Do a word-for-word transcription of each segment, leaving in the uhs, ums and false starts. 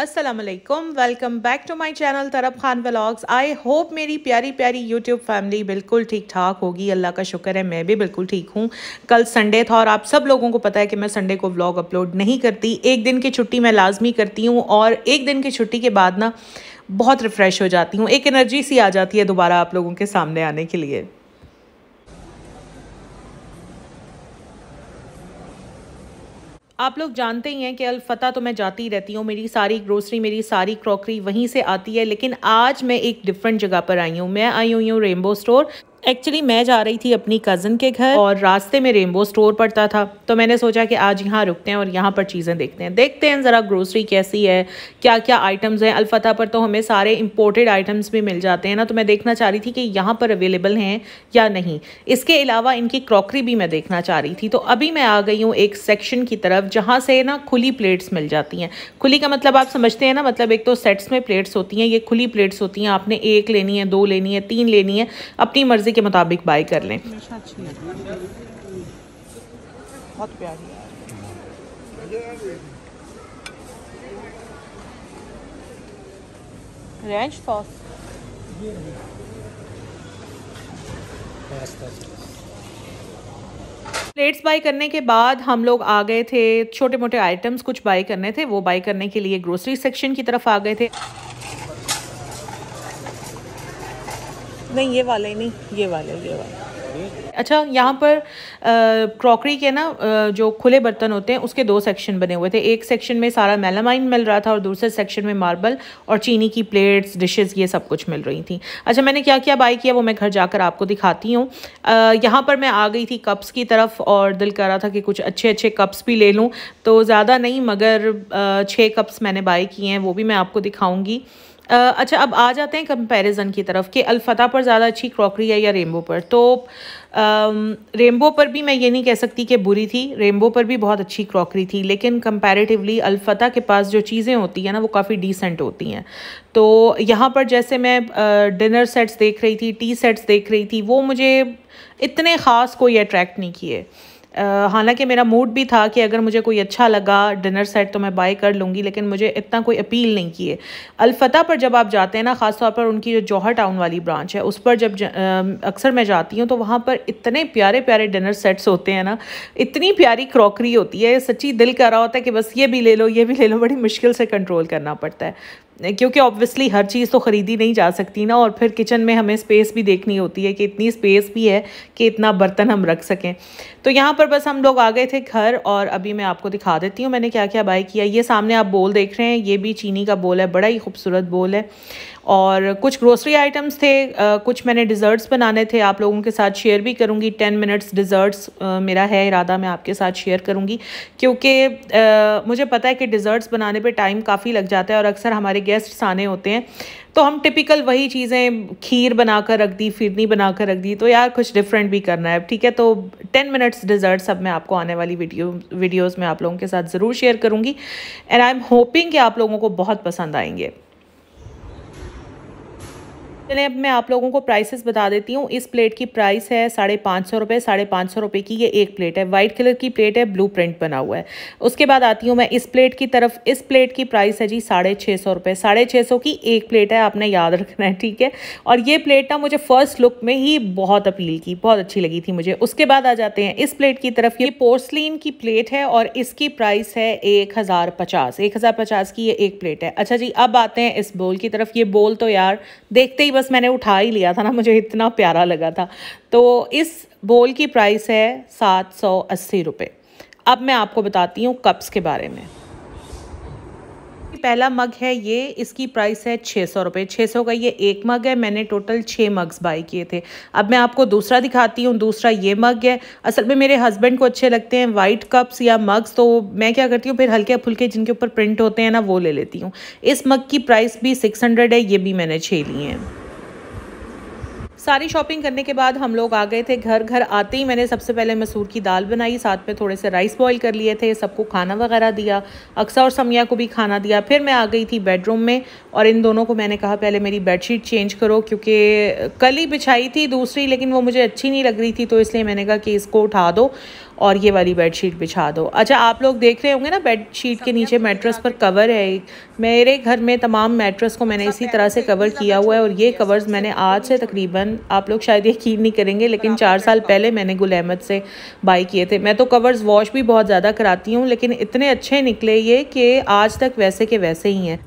अस्सलाम वालेकुम, welcome back to my channel Tarab Khan vlogs. I hope मेरी प्यारी प्यारी यूट्यूब फैमिली बिल्कुल ठीक ठाक होगी। अल्लाह का शुक्र है मैं भी बिल्कुल ठीक हूँ। कल संडे था और आप सब लोगों को पता है कि मैं संडे को व्लॉग अपलोड नहीं करती। एक दिन की छुट्टी मैं लाजमी करती हूँ और एक दिन की छुट्टी के बाद ना बहुत रिफ़्रेश हो जाती हूँ, एक एनर्जी सी आ जाती है दोबारा आप लोगों के सामने आने के लिए। आप लोग जानते ही हैं कि अलफ़ता तो मैं जाती रहती हूँ, मेरी सारी ग्रोसरी मेरी सारी क्रॉकरी वहीं से आती है। लेकिन आज मैं एक डिफरेंट जगह पर आई हूँ। मैं आई हुई हूँ रेनबो स्टोर। एक्चुअली मैं जा रही थी अपनी कज़न के घर और रास्ते में रेनबो स्टोर पड़ता था, तो मैंने सोचा कि आज यहाँ रुकते हैं और यहाँ पर चीज़ें देखते हैं देखते हैं ज़रा ग्रोसरी कैसी है, क्या क्या आइटम्स हैं। अलफ़ता पर तो हमें सारे इंपोर्टेड आइटम्स भी मिल जाते हैं ना, तो मैं देखना चाह रही थी कि यहाँ पर अवेलेबल हैं या नहीं। इसके अलावा इनकी क्रॉकरी भी मैं देखना चाह रही थी। तो अभी मैं आ गई हूँ एक सेक्शन की तरफ जहाँ से ना खुली प्लेट्स मिल जाती हैं। खुली का मतलब आप समझते हैं ना, मतलब एक तो सेट्स में प्लेट्स होती हैं, ये खुली प्लेट्स होती हैं। आपने एक लेनी है, दो लेनी है, तीन लेनी है, अपनी मर्जी के मुताबिक बाय कर लें। बहुत प्यारी रेंच सॉस। प्लेट्स बाय करने के बाद हम लोग आ गए थे, छोटे मोटे आइटम्स कुछ बाय करने थे, वो बाय करने के लिए ग्रोसरी सेक्शन की तरफ आ गए थे। नहीं ये वाले नहीं, ये वाले ये वाले अच्छा, यहाँ पर क्रॉकरी के ना आ, जो खुले बर्तन होते हैं उसके दो सेक्शन बने हुए थे। एक सेक्शन में सारा मेलामाइन मिल रहा था और दूसरे सेक्शन में मार्बल और चीनी की प्लेट्स, डिशेस, ये सब कुछ मिल रही थी। अच्छा, मैंने क्या क्या बाय किया वो मैं घर जाकर आपको दिखाती हूँ। यहाँ पर मैं आ गई थी कप्स की तरफ और दिल कर रहा था कि कुछ अच्छे अच्छे कप्स भी ले लूँ, तो ज़्यादा नहीं मगर छः कप्स मैंने बाय किए हैं, वो भी मैं आपको दिखाऊँगी। Uh, अच्छा, अब आ जाते हैं कंपैरिजन की तरफ कि अलफ़ता पर ज़्यादा अच्छी क्रॉकरी है या रेनबो पर। तो रेनबो पर भी मैं ये नहीं कह सकती कि बुरी थी, रेनबो पर भी बहुत अच्छी क्रॉकरी थी, लेकिन कंपैरेटिवली अलफ़ता के पास जो चीज़ें होती हैं ना वो काफ़ी डिसेंट होती हैं। तो यहाँ पर जैसे मैं डिनर सेट्स देख रही थी, टी सेट्स देख रही थी, वो मुझे इतने ख़ास कोई अट्रैक्ट नहीं किए। Uh, हालांकि मेरा मूड भी था कि अगर मुझे कोई अच्छा लगा डिनर सेट तो मैं बाय कर लूँगी, लेकिन मुझे इतना कोई अपील नहीं किए। अलफ़ता पर जब आप जाते हैं ना, ख़ास तौर पर उनकी जो जौहर टाउन वाली ब्रांच है उस पर जब अक्सर मैं जाती हूँ तो वहाँ पर इतने प्यारे प्यारे डिनर सेट्स होते हैं ना, इतनी प्यारी क्रॉकरी होती है, सच्ची दिल कर रहा होता है कि बस ये भी ले लो ये भी ले लो। बड़ी मुश्किल से कंट्रोल करना पड़ता है क्योंकि ऑब्वियसली हर चीज़ तो ख़रीदी नहीं जा सकती ना, और फिर किचन में हमें स्पेस भी देखनी होती है कि इतनी स्पेस भी है कि इतना बर्तन हम रख सकें। तो यहाँ पर बस हम लोग आ गए थे घर और अभी मैं आपको दिखा देती हूँ मैंने क्या क्या बाय किया। ये सामने आप बोल देख रहे हैं, ये भी चीनी का बोल है, बड़ा ही खूबसूरत बोल है। और कुछ ग्रोसरी आइटम्स थे, आ, कुछ मैंने डिज़र्ट्स बनाने थे, आप लोगों के साथ शेयर भी करूँगी। टेन मिनट्स डिज़र्ट्स मेरा है इरादा, मैं आपके साथ शेयर करूँगी क्योंकि मुझे पता है कि डिज़र्ट्स बनाने पे टाइम काफ़ी लग जाता है और अक्सर हमारे गेस्ट्स आने होते हैं तो हम टिपिकल वही चीज़ें, खीर बनाकर रख दी, फिरनी बनाकर रख दी, तो यार कुछ डिफरेंट भी करना है, ठीक है। तो टेन मिनट्स डिज़र्ट्स अब मैं आपको आने वाली वीडियो वीडियोज़ में आप लोगों के साथ ज़रूर शेयर करूँगी एंड आई एम होपिंग कि आप लोगों को बहुत पसंद आएंगे। चलिए अब मैं आप लोगों को प्राइसेस बता देती हूँ। इस प्लेट की प्राइस है साढ़े पाँच सौ रुपये साढ़े पाँच सौ रुपये की ये एक प्लेट है। वाइट कलर की प्लेट है, ब्लू प्रिंट बना हुआ है। उसके बाद आती हूँ मैं इस प्लेट की तरफ। इस प्लेट की प्राइस है जी साढ़े छः सौ रुपये साढ़े छः सौ की एक प्लेट है, आपने याद रखना है, ठीक है। और ये प्लेट ना मुझे फर्स्ट लुक में ही बहुत अपील की, बहुत अच्छी लगी थी मुझे। उसके बाद आ जाते हैं इस प्लेट की तरफ। ये पोर्सलिन की प्लेट है और इसकी प्राइस है एक हज़ार पचास एक हज़ार पचास की ये एक प्लेट है। अच्छा जी, अब आते हैं इस बोल की तरफ। ये बोल तो यार देखते ही बस मैंने उठा ही लिया था ना, मुझे इतना प्यारा लगा था। तो इस बोल की प्राइस है सात सौ अस्सी रुपये। अब मैं आपको बताती हूँ कप्स के बारे में। पहला मग है ये, इसकी प्राइस है छः सौ रुपये छः सौ का ये एक मग है। मैंने टोटल छः मग्स बाय किए थे। अब मैं आपको दूसरा दिखाती हूँ। दूसरा ये मग है। असल में मेरे हस्बैंड को अच्छे लगते हैं वाइट कप्स या मग्स, तो मैं क्या करती हूँ फिर हल्के फुल्के जिनके ऊपर प्रिंट होते हैं ना वो ले लेती हूँ। इस मग की प्राइस भी सिक्स हंड्रेड है, ये भी मैंने छः लिए हैं। सारी शॉपिंग करने के बाद हम लोग आ गए थे घर। घर आते ही मैंने सबसे पहले मसूर की दाल बनाई, साथ में थोड़े से राइस बॉईल कर लिए थे, सबको खाना वगैरह दिया, अक्सा और समिया को भी खाना दिया। फिर मैं आ गई थी बेडरूम में और इन दोनों को मैंने कहा पहले मेरी बेडशीट चेंज करो, क्योंकि कल ही बिछाई थी दूसरी लेकिन वो मुझे अच्छी नहीं लग रही थी, तो इसलिए मैंने कहा कि इसको उठा दो और ये वाली बेडशीट बिछा दो। अच्छा, आप लोग देख रहे होंगे ना बेडशीट के नीचे मैट्रेस पर कवर है एक। मेरे घर में तमाम मैट्रेस को मैंने इसी तरह से कवर किया हुआ है, और ये कवर्स मैंने आज से तकरीबन, आप लोग शायद यकीन नहीं करेंगे, लेकिन चार साल पहले मैंने गुल अहमद से बाई किए थे। मैं तो कवर्स वॉश भी बहुत ज़्यादा कराती हूँ, लेकिन इतने अच्छे निकले ये कि आज तक वैसे के वैसे ही हैं।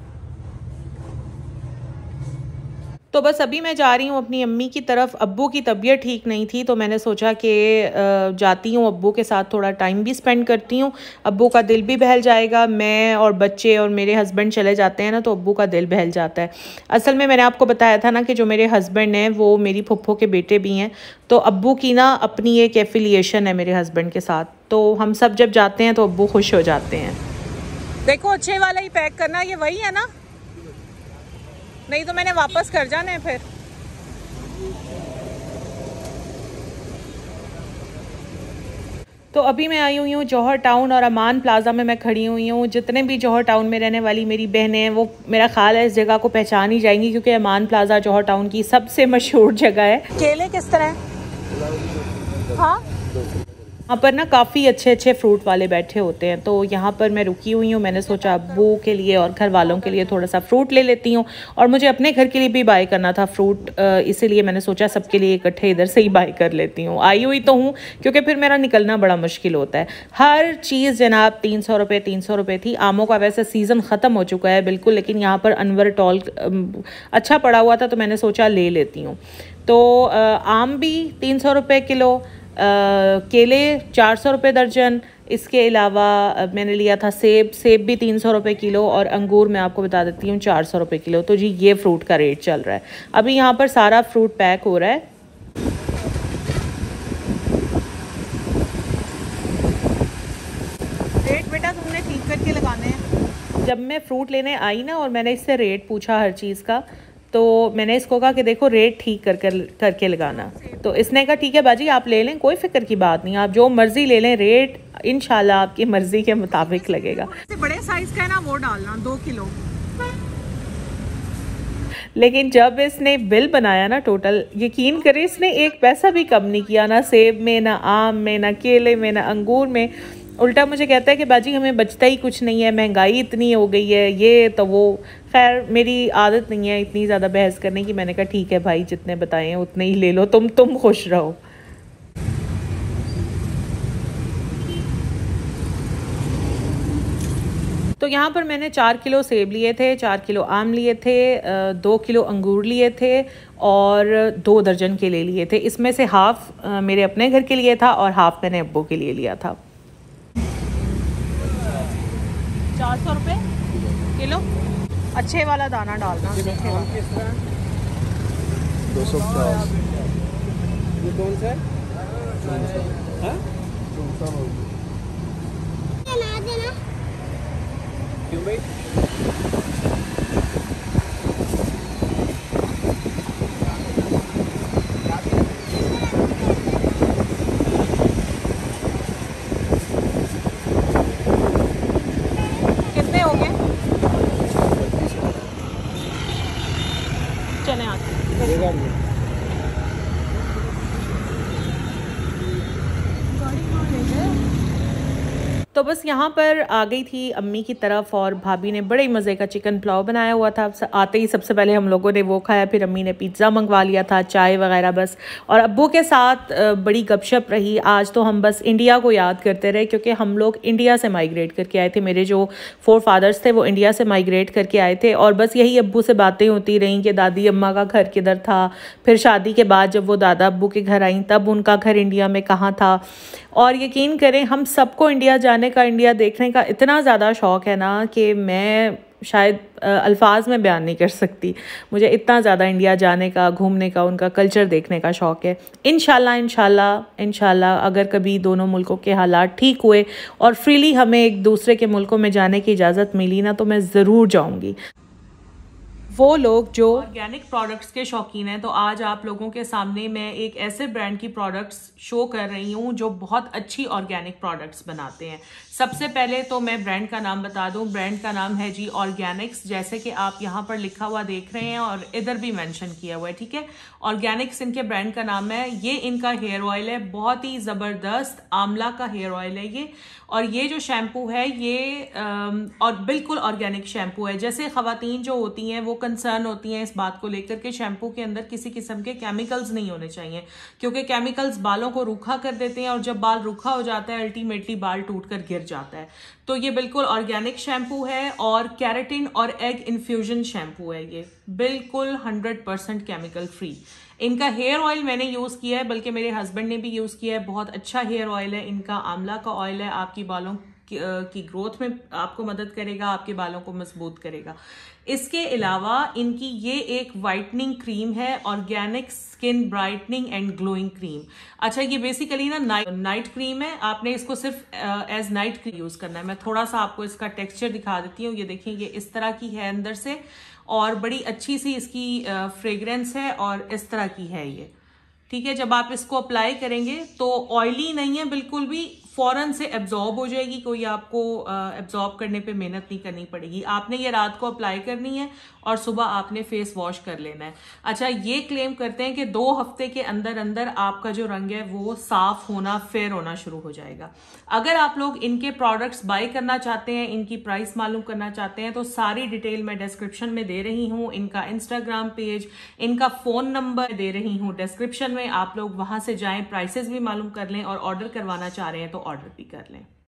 तो बस अभी मैं जा रही हूँ अपनी अम्मी की तरफ। अब्बू की तबीयत ठीक नहीं थी, तो मैंने सोचा कि जाती हूँ अब्बू के साथ, थोड़ा टाइम भी स्पेंड करती हूँ, अब्बू का दिल भी बहल जाएगा। मैं और बच्चे और मेरे हस्बैंड चले जाते हैं ना, तो अब्बू का दिल बहल जाता है। असल में मैंने आपको बताया था ना कि जो मेरे हस्बैंड हैं वो मेरी फुफ्फो के बेटे भी हैं, तो अब्बू की ना अपनी एक एफिलिएशन है मेरे हस्बैंड के साथ, तो हम सब जब जाते हैं तो अब्बू खुश हो जाते हैं। देखो अच्छे वाला ही पैक करना, ये वही है ना, नहीं तो मैंने वापस कर जाना है फिर। तो अभी मैं आई हुई हूँ जौहर टाउन और अमान प्लाजा में मैं खड़ी हुई हूँ। जितने भी जौहर टाउन में रहने वाली मेरी बहनें हैं वो मेरा ख्याल है इस जगह को पहचान ही जाएंगी, क्योंकि अमान प्लाजा जौहर टाउन की सबसे मशहूर जगह है। केले किस तरह है? हाँ, यहाँ पर ना काफ़ी अच्छे अच्छे फ्रूट वाले बैठे होते हैं, तो यहाँ पर मैं रुकी हुई हूँ। मैंने सोचा अब्बू के लिए और घर वालों के लिए थोड़ा सा फ्रूट ले लेती हूँ, और मुझे अपने घर के लिए भी बाय करना था फ्रूट, इसीलिए मैंने सोचा सबके लिए इकट्ठे इधर से ही बाय कर लेती हूँ। आई हुई तो हूँ, क्योंकि फिर मेरा निकलना बड़ा मुश्किल होता है। हर चीज़ जनाब तीन सौ रुपये तीन सौ रुपये थी। आमों का वैसे सीज़न ख़त्म हो चुका है बिल्कुल, लेकिन यहाँ पर अनवर टॉल अच्छा पड़ा हुआ था, तो मैंने सोचा ले लेती हूँ। तो आम भी तीन सौ रुपये किलो, Uh, केले चार सौ रुपये दर्जन, इसके अलावा uh, मैंने लिया था सेब, सेब भी तीन सौ रुपये किलो, और अंगूर मैं आपको बता देती हूँ चार सौ रुपये किलो। तो जी ये फ्रूट का रेट चल रहा है। अभी यहाँ पर सारा फ्रूट पैक हो रहा है। रेट बेटा तुमने ठीक करके लगाने हैं। जब मैं फ्रूट लेने आई ना और मैंने इससे रेट पूछा हर चीज़ का, तो मैंने इसको कहा कि देखो रेट ठीक कर कर करके लगाना, तो इसने कहा ठीक है बाजी आप ले लें, कोई फिक्र की बात नहीं, आप जो मर्ज़ी ले लें, रेट इंशाल्लाह आपकी मर्ज़ी के मुताबिक लगेगा। बड़े साइज़ का है ना वो डालना दो किलो। लेकिन जब इसने बिल बनाया ना टोटल, यकीन करें इसने एक पैसा भी कम नहीं किया, ना सेब में, ना आम में, ना केले में, ना अंगूर में। उल्टा मुझे कहता है कि बाजी हमें बचता ही कुछ नहीं है, महंगाई इतनी हो गई है, ये तो वो। खैर मेरी आदत नहीं है इतनी ज़्यादा बहस करने की। मैंने कहा ठीक है भाई जितने बताए हैं उतने ही ले लो, तुम तुम खुश रहो। तो यहाँ पर मैंने चार किलो सेब लिए थे, चार किलो आम लिए थे, दो किलो अंगूर लिए थे, और दो दर्जन केले लिए थे। इसमें से हाफ़ मेरे अपने घर के लिए था और हाफ़ मैंने अब्बू के लिए लिया था। चार सौ रुपये किलो, अच्छे वाला दाना डालना। दो सौ पचास। ये कौन सा है? क्यों भाई? कितने हो गए? चले आते। तो बस यहाँ पर आ गई थी अम्मी की तरफ, और भाभी ने बड़े मज़े का चिकन पुलाव बनाया हुआ था। आते ही सबसे पहले हम लोगों ने वो खाया, फिर अम्मी ने पिज़्ज़ा मंगवा लिया था, चाय वगैरह बस। और अब्बू के साथ बड़ी गपशप रही। आज तो हम बस इंडिया को याद करते रहे, क्योंकि हम लोग इंडिया से माइग्रेट करके आए थे। मेरे जो फोर फादर्स थे वो इंडिया से माइग्रेट करके आए थे, और बस यही अब्बू से बातें होती रहीं कि दादी अम्मा का घर किधर था। फिर शादी के बाद जब वो दादा अब्बू के घर आई तब उनका घर इंडिया में कहाँ था। और यकीन करें हम सबको इंडिया जाने का, इंडिया देखने का इतना ज़्यादा शौक़ है ना कि मैं शायद अल्फाज में बयान नहीं कर सकती। मुझे इतना ज़्यादा इंडिया जाने का, घूमने का, उनका कल्चर देखने का शौक़ है। इंशाल्लाह इंशाल्लाह इंशाल्लाह अगर कभी दोनों मुल्कों के हालात ठीक हुए और फ्रीली हमें एक दूसरे के मुल्कों में जाने की इजाज़त मिली ना, तो मैं ज़रूर जाऊँगी। वो लोग जो ऑर्गेनिक प्रोडक्ट्स के शौकीन हैं, तो आज आप लोगों के सामने मैं एक ऐसे ब्रांड की प्रोडक्ट्स शो कर रही हूँ जो बहुत अच्छी ऑर्गेनिक प्रोडक्ट्स बनाते हैं। सबसे पहले तो मैं ब्रांड का नाम बता दूं, ब्रांड का नाम है जी ऑर्गेनिक्स, जैसे कि आप यहाँ पर लिखा हुआ देख रहे हैं और इधर भी मेंशन किया हुआ है, ठीक है। ऑर्गेनिक्स इनके ब्रांड का नाम है। ये इनका हेयर ऑयल है, बहुत ही जबरदस्त आंवला का हेयर ऑयल है ये। और ये जो शैम्पू है ये और बिल्कुल ऑर्गेनिक शैम्पू है। जैसे खवातीन जो होती हैं वो कंसर्न होती हैं इस बात को लेकर के शैम्पू के अंदर किसी किस्म के केमिकल्स नहीं होने चाहिए, क्योंकि केमिकल्स बालों को रूखा कर देते हैं और जब बाल रूखा हो जाता है अल्टीमेटली बाल टूट कर गिर जाता है। तो ये बिल्कुल ऑर्गेनिक शैम्पू है और कैरेटिन और एग इन्फ्यूजन शैम्पू है ये, बिल्कुल हंड्रेड परसेंट केमिकल फ्री। इनका हेयर ऑयल मैंने यूज किया है, बल्कि मेरे हस्बैंड ने भी यूज किया है, बहुत अच्छा हेयर ऑयल है इनका। आंवला का ऑयल है, आपकी बालों की, की ग्रोथ में आपको मदद करेगा, आपके बालों को मजबूत करेगा। इसके अलावा इनकी ये एक वाइटनिंग क्रीम है, organic skin brightening and glowing cream. अच्छा, ये बेसिकली ना नाइट नाइट क्रीम है, आपने इसको सिर्फ एज नाइट क्रीम यूज करना है। मैं थोड़ा सा आपको इसका टेक्सचर दिखा देती हूँ। ये देखिए, ये इस तरह की है अंदर से और बड़ी अच्छी सी इसकी फ्रेग्रेंस है और इस तरह की है ये, ठीक है। जब आप इसको अप्लाई करेंगे तो ऑयली नहीं है बिल्कुल भी, फौरन से एब्जॉर्ब हो जाएगी, कोई आपको एब्जॉर्ब करने पे मेहनत नहीं करनी पड़ेगी। आपने ये रात को अप्लाई करनी है और सुबह आपने फेस वॉश कर लेना है। अच्छा, ये क्लेम करते हैं कि दो हफ्ते के अंदर अंदर आपका जो रंग है वो साफ होना, फेयर होना शुरू हो जाएगा। अगर आप लोग इनके प्रोडक्ट्स बाय करना चाहते हैं, इनकी प्राइस मालूम करना चाहते हैं, तो सारी डिटेल मैं डिस्क्रिप्शन में दे रही हूँ। इनका इंस्टाग्राम पेज, इनका फोन नंबर दे रही हूँ डिस्क्रिप्शन में, आप लोग वहां से जाएं, प्राइसेस भी मालूम कर लें और ऑर्डर करवाना चाह रहे हैं तो ऑर्डर भी कर लें।